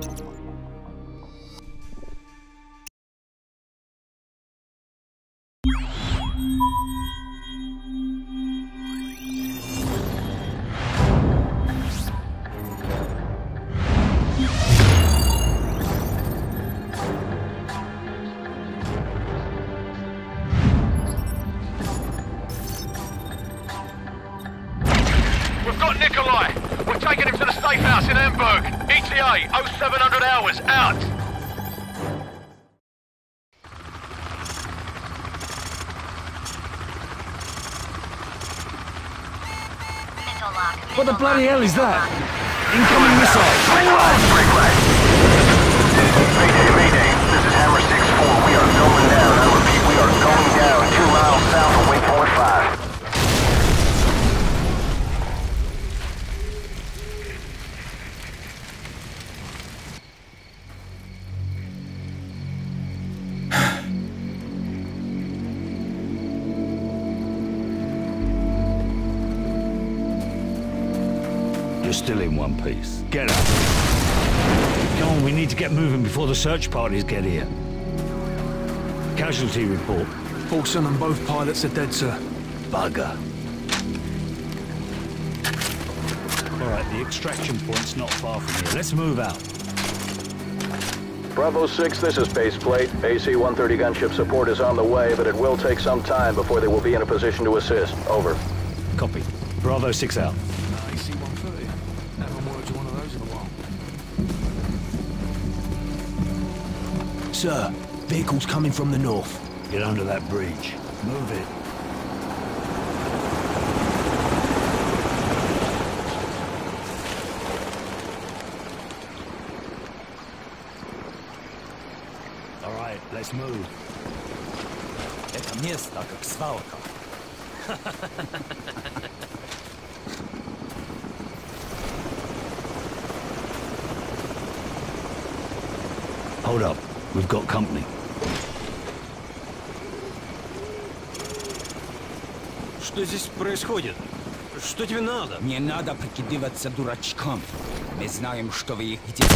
We've got Nikolai. We're taking him to the safe house in Hamburg. ETA 0700 hours. Out. What the bloody hell is that? Incoming missile! Mayday, this is Hammer 6-4. We are going down. I repeat, we are going down 2 miles south of Waypoint 5. You're still in one piece. Get up. Come on, we need to get moving before the search parties get here. Casualty report. Paulson and both pilots are dead, sir. Bugger. All right, the extraction point's not far from here. Let's move out. Bravo 6, this is Baseplate. AC-130 gunship support is on the way, but it will take some time before they will be in a position to assist. Over. Copy. Bravo 6 out. AC-130. Haven't worked one of those in a while. Sir, vehicles coming from the north. Get under that bridge. Move it. All right, let's move. Это место как свалка. Hold up. We've got company. Что здесь происходит? Что тебе надо? Не надо прикидываться дурачком. Мы знаем, что вы их где.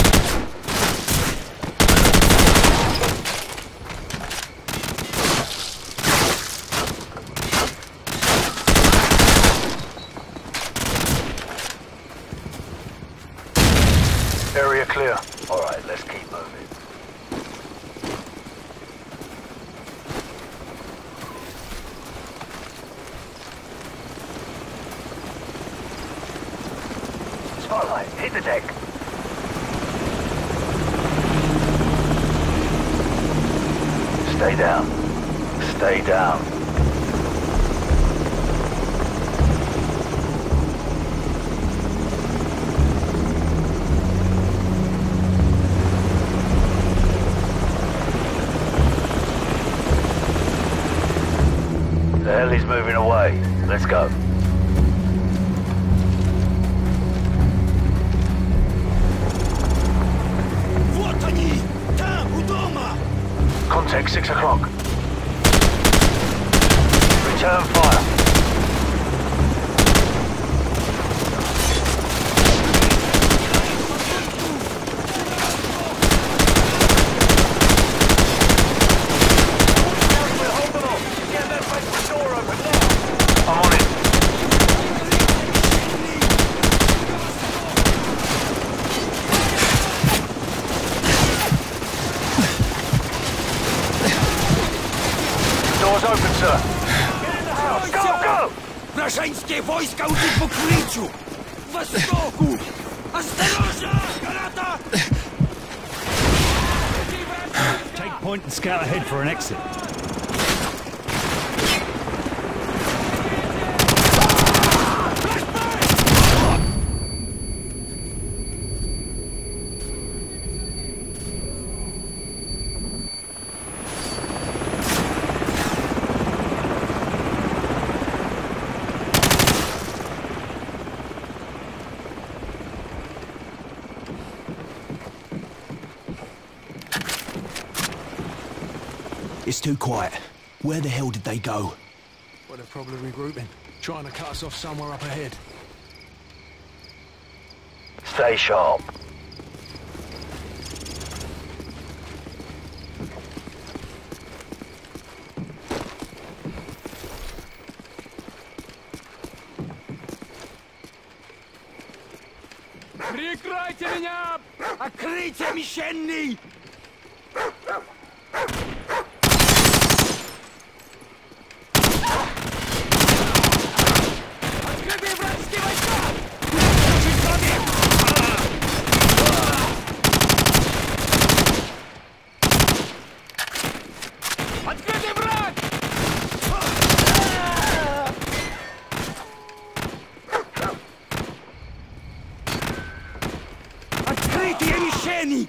Area clear. All right, let's keep moving. Spotlight, hit the deck. Stay down. Stay down. The hell is moving away. Let's go. Вот они! Там, у дома! Contact 6 o'clock. Return fire. I'm on it. Doors open, sir. Get in the house. Go, go! Вражеские войска уже по кричу! К востоку! Осторожно! Граната! Take point and scout ahead for an exit. It's too quiet. Where the hell did they go? Well, they're probably regrouping. Trying to cut us off somewhere up ahead. Stay sharp. Прикройте меня! Открытие мишеней! Открытые вражеские войска! Открытый враг! Открытые мишени!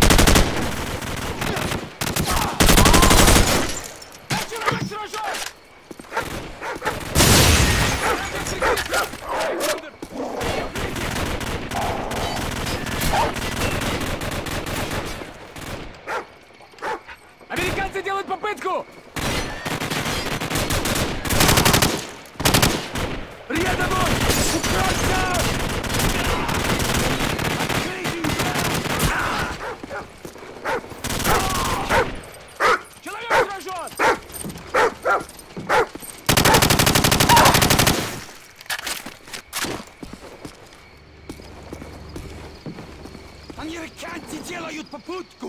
Американцы делают попытку! Рядом! Укройся! Человек сражен! Американцы делают попытку!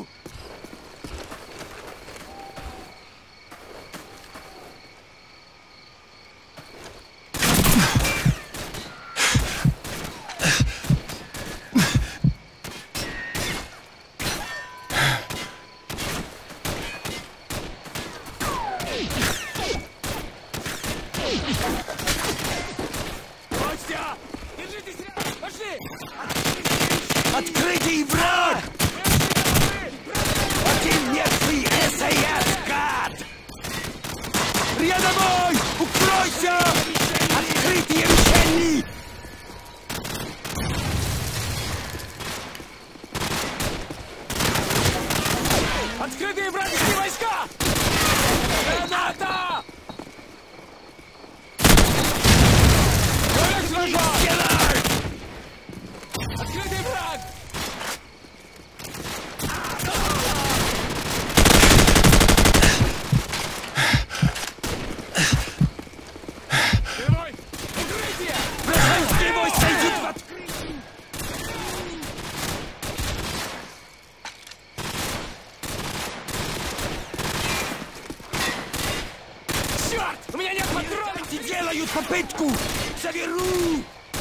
Костя! Держитесь рядом! Пошли! Открытый враг! Один мерзкий САС, гад! Рядовой! Укройся! Открытые мишени! Открытые вражеские войска! Граната! Открытый враг! Герой! Укрытие! Вражеские войска идут в открытие! Черт! У меня нет патронов! И делают попытку! Заберу!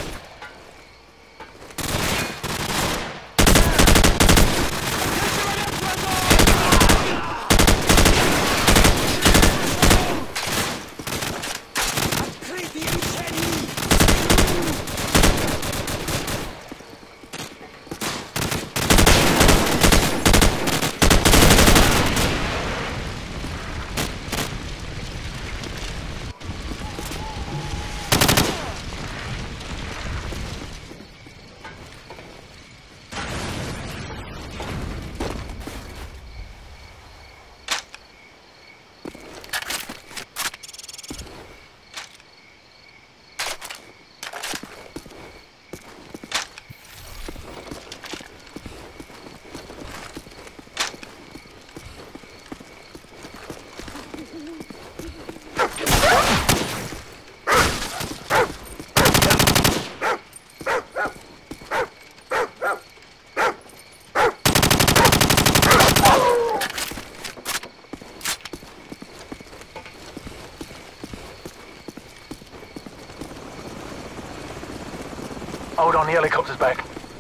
Hold on, the helicopter's back.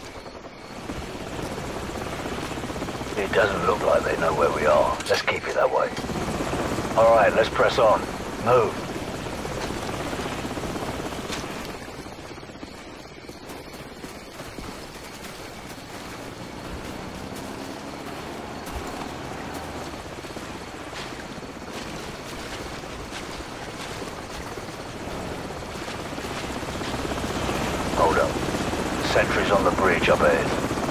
It doesn't look like they know where we are. Let's keep it that way. All right, let's press on. Move. Hold up. Sentries on the bridge up ahead.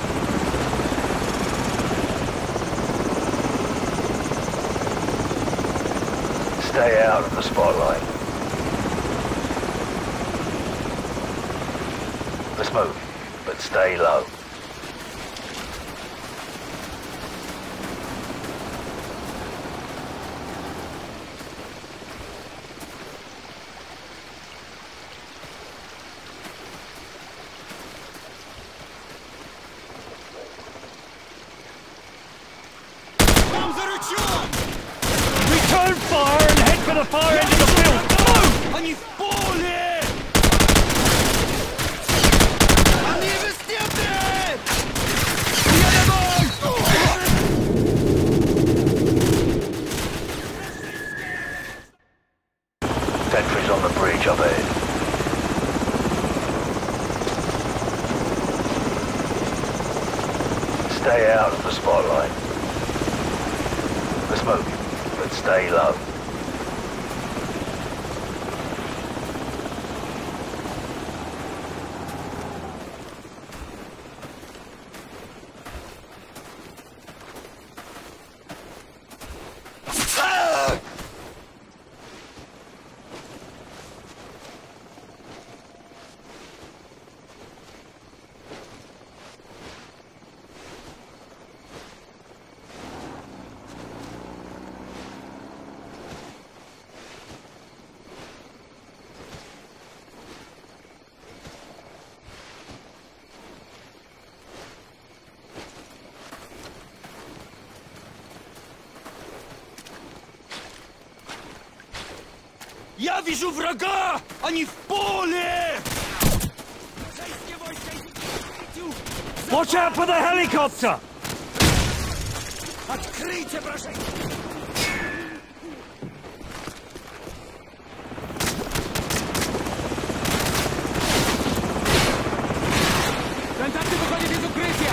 Stay out of the spotlight. Let's move, but stay low. the far end of the field! Move! Они в поле! Они везде, блядь! Я домой! Sentries on the bridge up ahead. Stay out of the spotlight. We're smoking, but stay low. Я вижу врага! Они в поле! Watch out for the helicopter! Откройте, прошу! Контакты выходят из укрытия!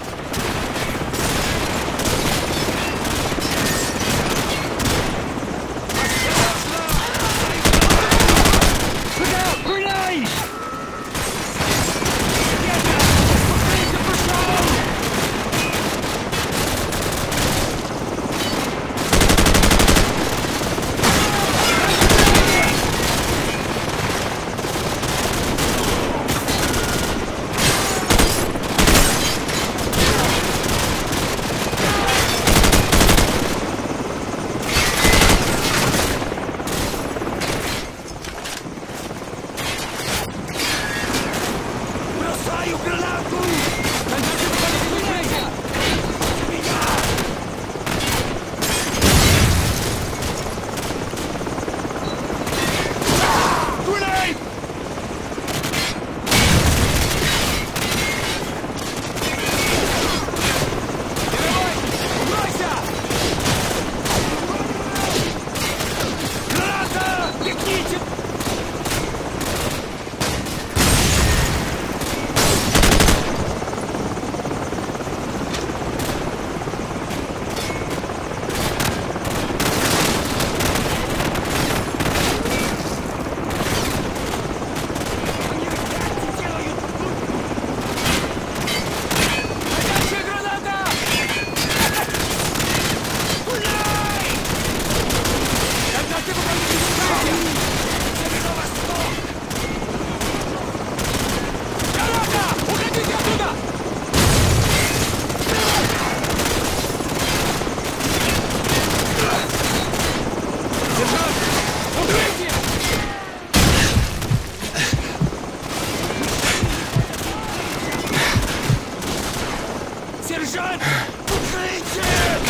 Сержант! Укрытие!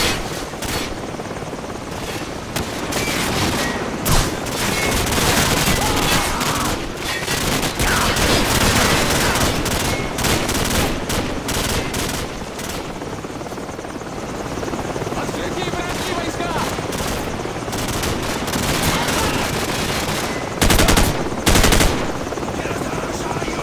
Открытие вражьи войска! Я разоружаю!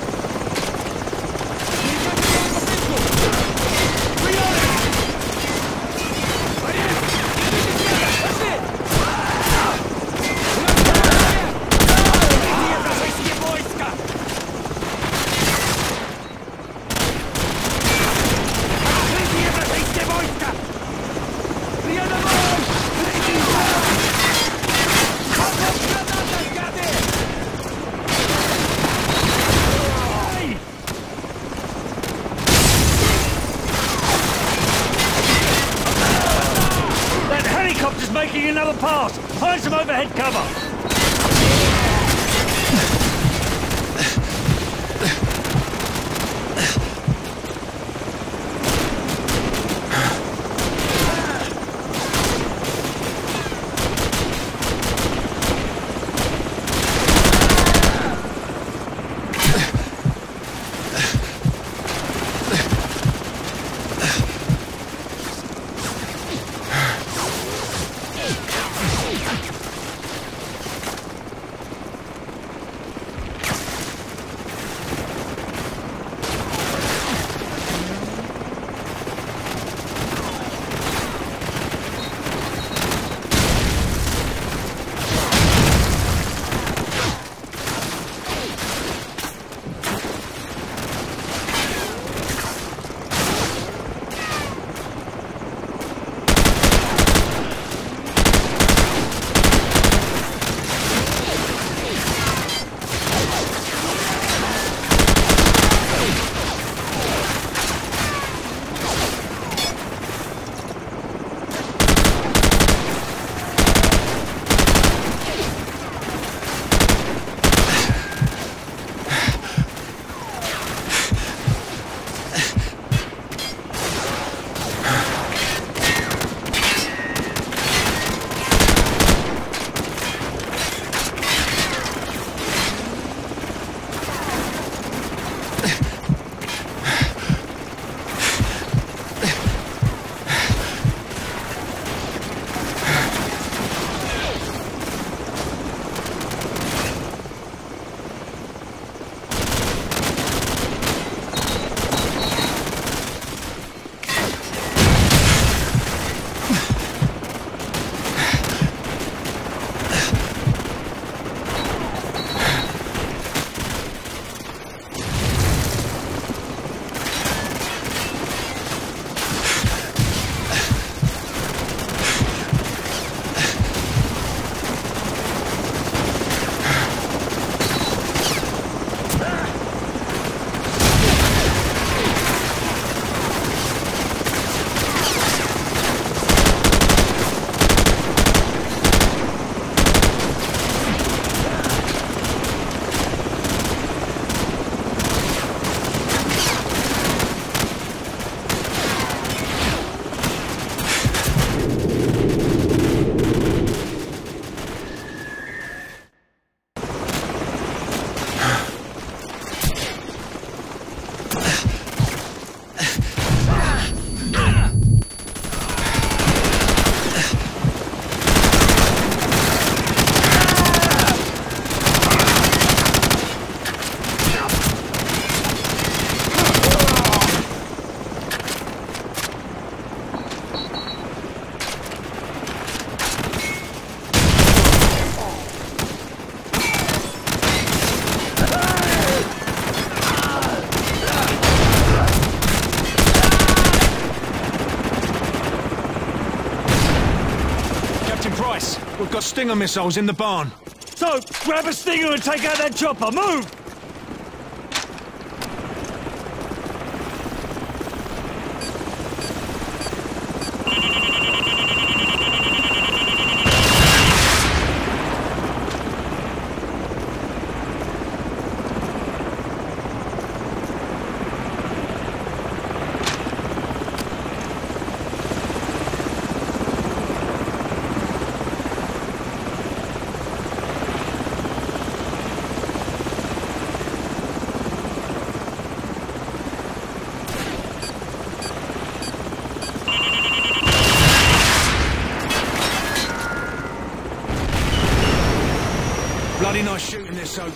Making another pass! Find some overhead cover! We've got Stinger missiles in the barn. So, grab a Stinger and take out that chopper. Move! Bloody nice shooting this, so...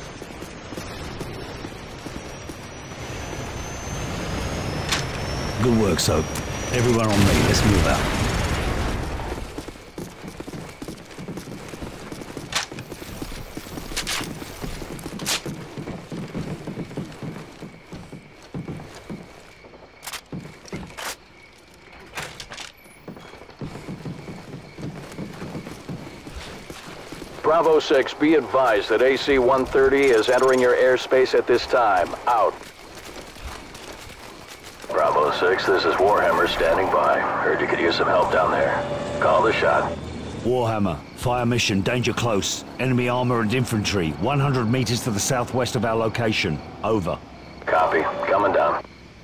Good work, Soap. Everyone on me. Let's move out. Bravo 6, be advised that AC-130 is entering your airspace at this time. Out. Bravo 6, this is Warhammer standing by. Heard you could use some help down there. Call the shot. Warhammer, fire mission, danger close. Enemy armor and infantry, 100 meters to the southwest of our location. Over. Copy. Coming down.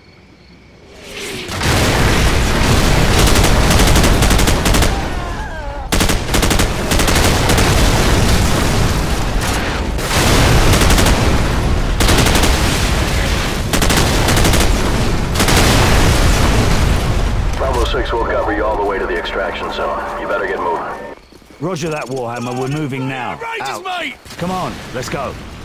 Bravo 6 will cover you all the way to the extraction zone. You better get moving. Roger that, Warhammer. We're moving now. Rangers, Out. mate! Come on, let's go.